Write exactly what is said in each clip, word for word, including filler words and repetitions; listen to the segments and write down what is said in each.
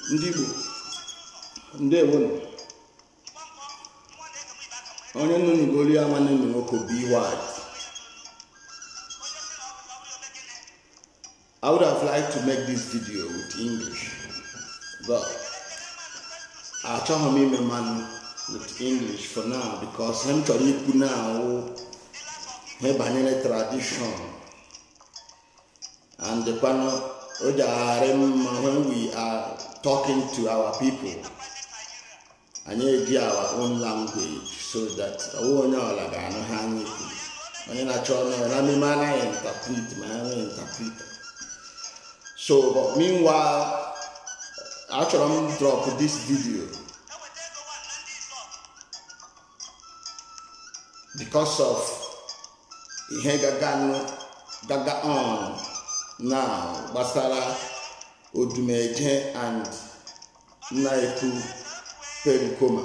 ndị Igbo ndewo onye nọ n'Igbo ya nwanne m nwoke B Y. I would have liked to make this video with English, but I try me man with English for now because I'm trying to now have a tradition and the when we are talking to our people and you our own language so that oh no like I know how you when I try to interpret my interpret. So, but meanwhile, actually, I'm drop this video because of Ihegagano Gaga on now Basara Odumeje and Naiku Perikoma.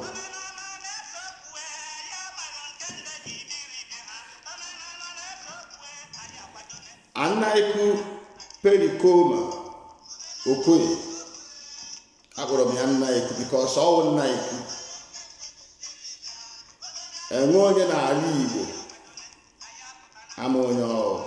And Naiku Perikoma Okoye Agoromian Naiku because all Naiku and one in our league Amonyo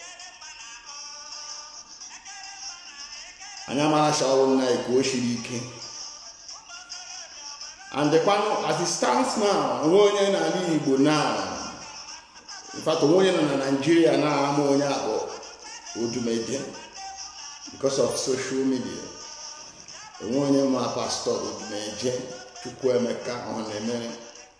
Anyamara Shaw Naiku Oshirike and the panel as it stands now, one in our league now. In fact, one in Nigeria now Amonya Odumeje. Because of social media, the one of my pastor would make Chukwuemeka on the minute.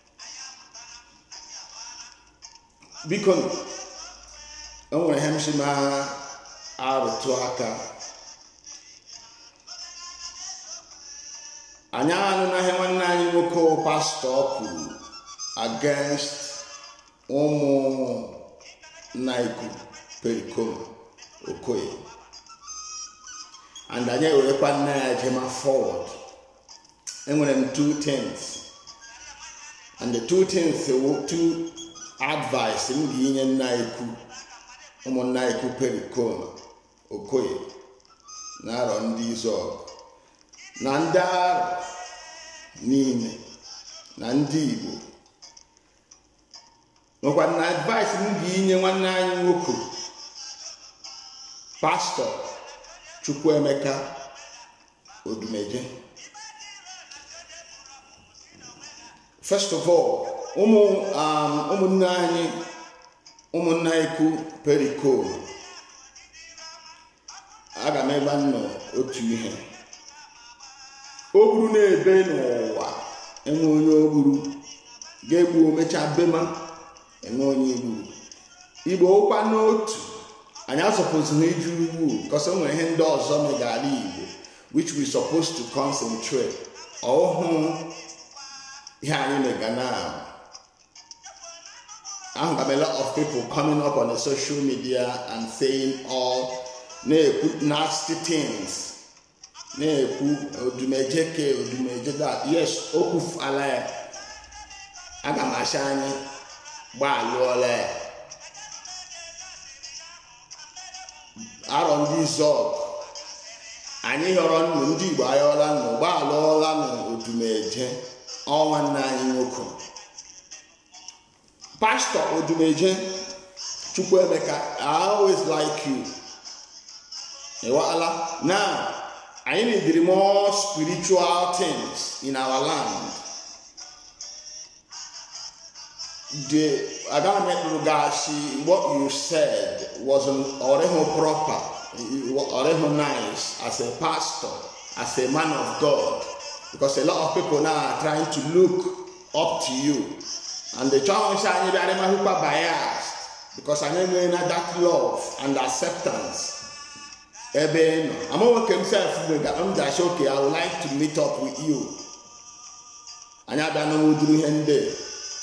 Because I want to hemshima out of Tuaka. Anyana na hewana yoko pastor against Omo Naiku Perikoma Okoye. And I will partner Jema forward. And when them two things. And the two things two advice in the Indian Naiku, Omo Naiku Perikoma, Okoye, Naron Dizog, Nanda Nine, Nandibu. No one advice in the Indian one nine Woku, Pastor. Chukwuemeka Odumeje. First of all, umu um umu nani umu naiku Perikoma. Aga meba no otu ihe. Oburu na-ebe n'ụwa enwe onye oburu ga-egbu omecha bema enwe onye egbu. Igbo ụkwa n'otu. And you're supposed to need you because some hand doors on the Gali, which we're supposed to concentrate. Oh, yeah, in the Ghana. I have a lot of people coming up on the social media and saying all nasty things. That yes, Okuf Alay, Agamashani, Ba Aron this up. I need her on Mundi by Olan, Balolan, Odumeje, all one nine Yoko. Pastor Odumeje, Chukwuemeka, I always like you. Now, I need more spiritual things in our land. The Agame Rugashi, what you said wasn't oreho proper, oreho nice as a pastor, as a man of God, because a lot of people now are trying to look up to you, and the challenge I need very much biased because I know that love and acceptance. Eben, I'm okay himself. I'm just okay. I would like to meet up with you. And I don't know who do hende.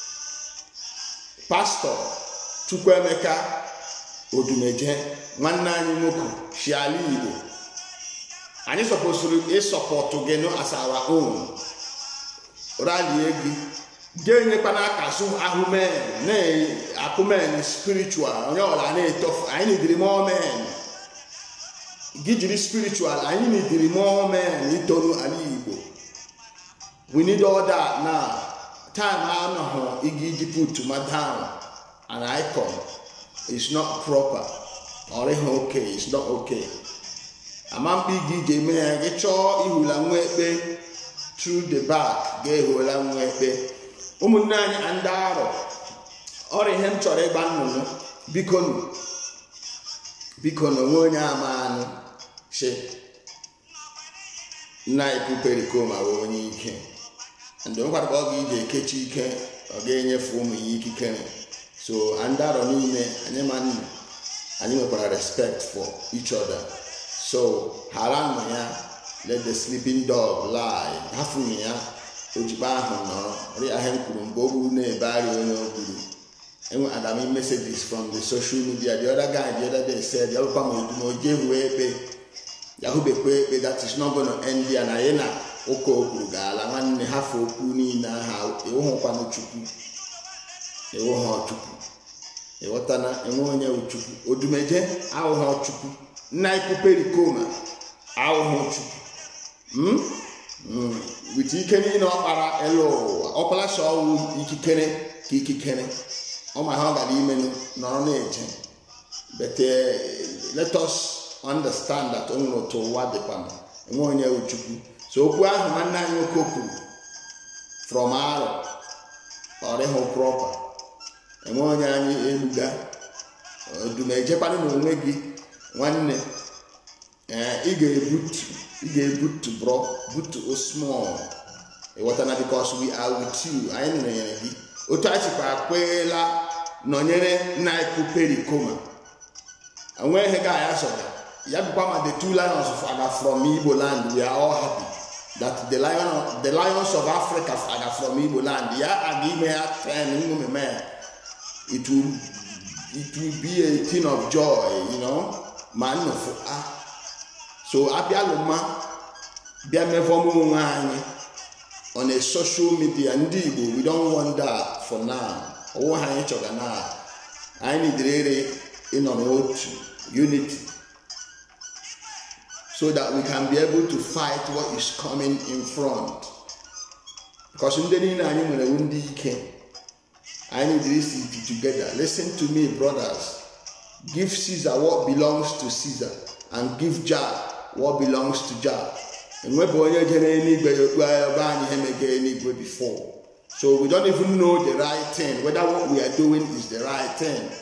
Pastor Chukwuemeka Odumeje, nwanna anyị nwoke Shiali Igbo. Anyị supposed to support together as our own. Rally egi. Ganye pana kasu ahumen, ne akumen spiritual. Onye ola ne tough. I need more men. gijiri spiritual anyị need more men itonu ala Igbo. We need all that now. Time I know igi put to my down an icon is not proper or okay, it's not okay. A man big G me get your ihula nwebe through the back, ge hula nwebe. Umunani andaro or him chore banu bikonu bikono wonya man she na ikuperi koma wonyi ike. And don't worry about the catchy can or gain from Yiki can. So, and that on me, and a man, and you put respect for each other. So, Haramaya, let the sleeping dog lie. Hafumia, Ujibahan, Riahem, Bobu, Ne, Barry, no Guru. And I mean messages from the social media. The other guy the other day said, Yahoo, no give way, Yahoo, that is not going to end the Anayena. Oko okugala nwanne hafu okwu niile ha ewo kwa no chukwu ewo ho chukwu ewotana enwe onye uchukwu odumeje awo ho chukwu nna ikuperi koma awo ho chukwu hm mm with ikeni na okpara elo okpala so ikikere ki ikikere o ma ha ga ime no no eje but uh, let us understand that only to what the pam enwe onye uchukwu. So okwu ahụ nwanne anyị okwu from aro or ho proper enwe onye anyị eluga odumejekwana n'onwe gị nwanne eh ị ga-ebutu ị ga-ebutu bro butu small e watana because we are with you anyị nere gị otu achịkwa akwela nọnyere na ikuperi koma enwe ihe ga ya soga ya bụkwa the two lions of Aga from Igbo land. We are all happy that the lion, the lions of Africa are from Igbo land. Yeah, I give me a ten, man. It will, it will be a thing of joy, you know, man. Of ah, so Abialuma, Biamevomu on a social media, Ndigo. We don't want that for now. Oh, I now. I need really in on road unity, so that we can be able to fight what is coming in front. Because in the end, I need this together. Listen to me, brothers. Give Caesar what belongs to Caesar, and give Jah what belongs to Jah. And we before. So we don't even know the right thing, whether what we are doing is the right thing.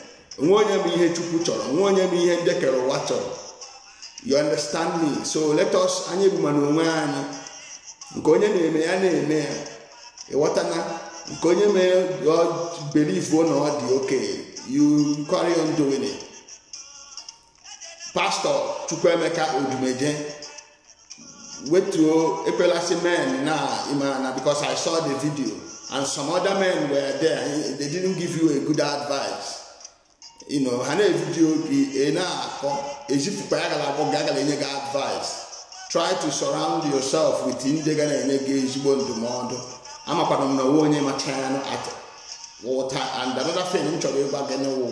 You understand me? So let us anye bumanumani nkonye neme ya neme e watana nkonye me God believe one or the okay, you carry on doing it. Pastor Chukwemeka Odumeje went to Epelasi men na imana because I saw the video and some other men were there. They didn't give you a good advice. You know, hana video be ena ko ejifu pa yagala ko gagala enye advice. Try to surround yourself with indegana enye ezigbo ndumodo. Ama kwa na wo onye machana no at water and another thing in chobe ba gene wo.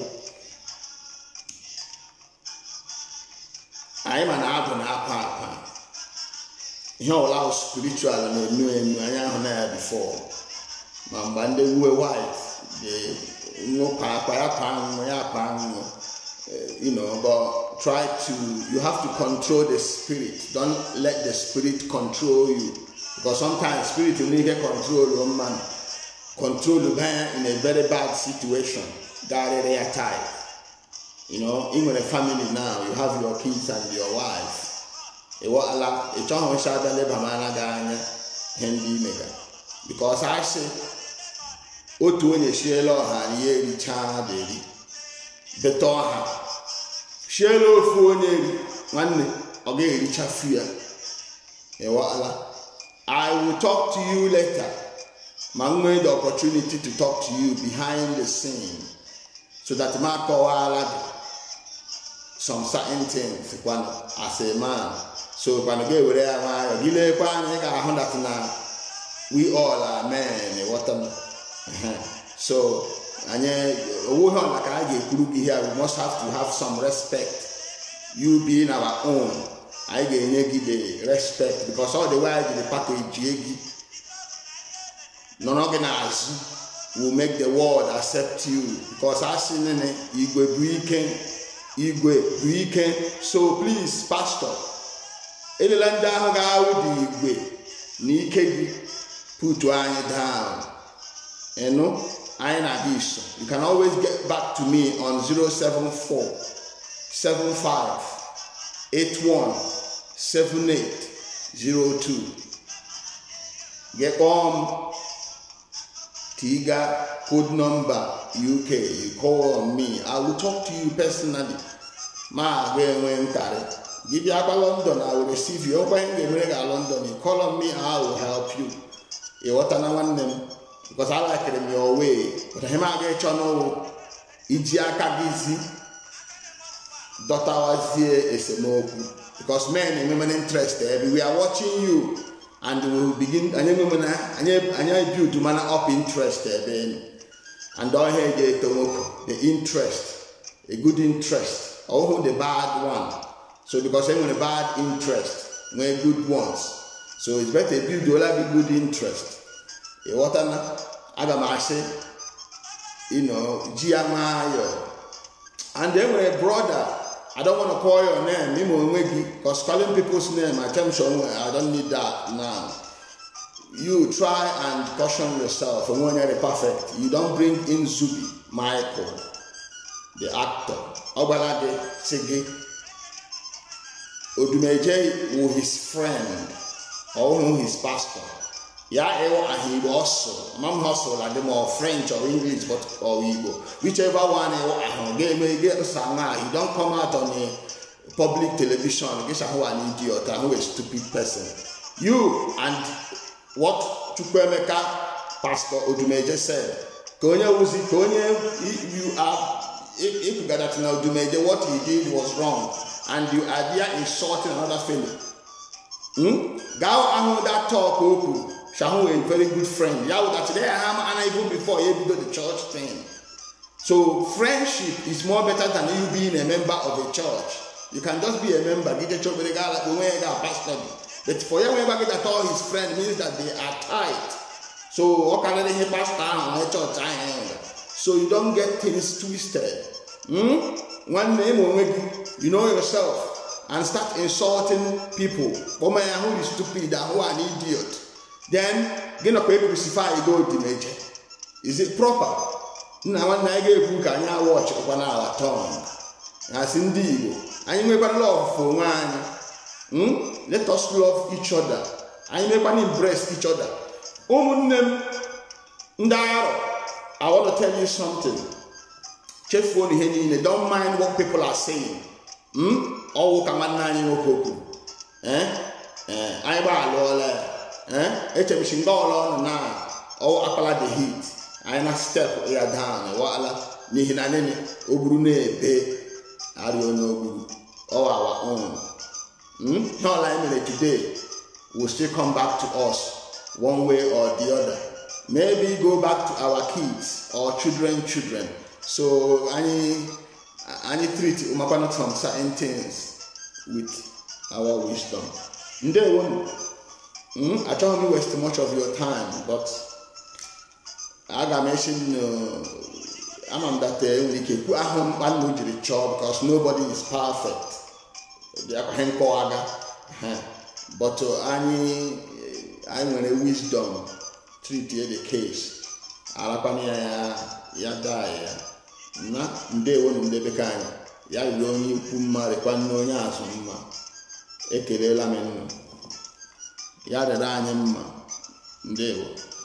Ai ma na abu na apa apa. Ihe ola spiritual na enu enu anya ho na before. Ma mbande we wife the no pa pa ya pa ya pa you know, but try to, you have to control the spirit. Don't let the spirit control you, because sometimes spirit will need to control your man, control the man in a very bad situation. That they are tired. You know, even a family now, you have your kids and your wife. Because I say otu onye shielo ha ni eri cha deri beto ha shielo ofu onye eri nwanne oga eri cha fia e wala. I will talk to you later. Man made the opportunity to talk to you behind the scene, so that ma kowala some certain things as a man. So when I go there, I gile kwa ni ga ho that na we all are men. What am so anye owo ho na ka ga ekuru gi here. We must have to have some respect. You being our own, I get the respect because all the while the package non-organized will make the world accept you because I seen in Igwe weekend, Igwe weekend. So please, Pastor, any land down with Igwe, Nike, put one down. You know, I know this. You can always get back to me on zero seven four seven five eight one seven eight zero two. Get on Tiga code number U K. You call on me. I will talk to you personally. Ma when carry. Give you a London, I will receive you. When you bring a London, you call on me, I will help you. You want to know them because I like them your way. But him I get you know, Ijiaka busy. Daughter was here is a no because men and women interested. We are watching you. And we will begin and you and you build to man up interested then and don't hear the interest, a good interest, or the bad one. So because I'm a bad interest, we're good ones. So it's better build all have a good interest. A what I say, you know, Giamayo. And then we're a brother. I don't want to call your name, because calling people's name, I tell you, I don't need that now. You try and caution yourself, and when you're perfect, you don't bring in Zubi, Michael, the actor, Obalade, Sege, Odumeje, who his friend, or who his pastor. Yeah, he also, Mom hustle like them or French or English, but or Igbo. Whichever one he get Sanga, he don't come out on a public television, guess who an idiot and who a stupid person. You and what Chukwemeka Pastor Odumeje said, Konya Uzi, Konya, you are if you got that now Odumeje, what he did was wrong, and you are there insulting another fellow. Hmm? Gao ahu that talk oku. Shahu a very good friend. Yeah, that today I am and even before you do the church thing. So friendship is more better than you being a member of a church. You can just be a member, get a church with a guy like the way a pastor. But for your member get at all his friend means that they are tight. So what can they pastor on a church? So you don't get things twisted. Hmm? One name will make you, you know yourself and start insulting people. Oh man, who is stupid and who an idiot. Then, get a paper crucify go to nature. Is it proper? Now, when I gave you can I watch upon our tongue? As indeed, I may but love for one. Hmm? Let us love each other. I may but embrace each other. Oh, Ndaro, I want to tell you something. Chef Woni, don't mind what people are saying. Hmm? Oh, come on, Nani, eh? Eh? I buy Lola. Eh? H M Shingola na or apply the heat. I na step here down. Wala ni hinanene obrune be Ario no or our own. Hmm? Not like today will still come back to us one way or the other. Maybe go back to our kids or children, children. So any any treat umakwana some certain things with our wisdom. Nde one. Mm, I don't want to waste much of your time, but I got mentioned I'm on that we can put home one the job because nobody is perfect. But any I'm in a wisdom treat the case. Alapania ya die. Na nde wonu nde bekanya. Ya yoni puma rekwano nya asuma. Ekelela menno. Yada da nyemma ndewo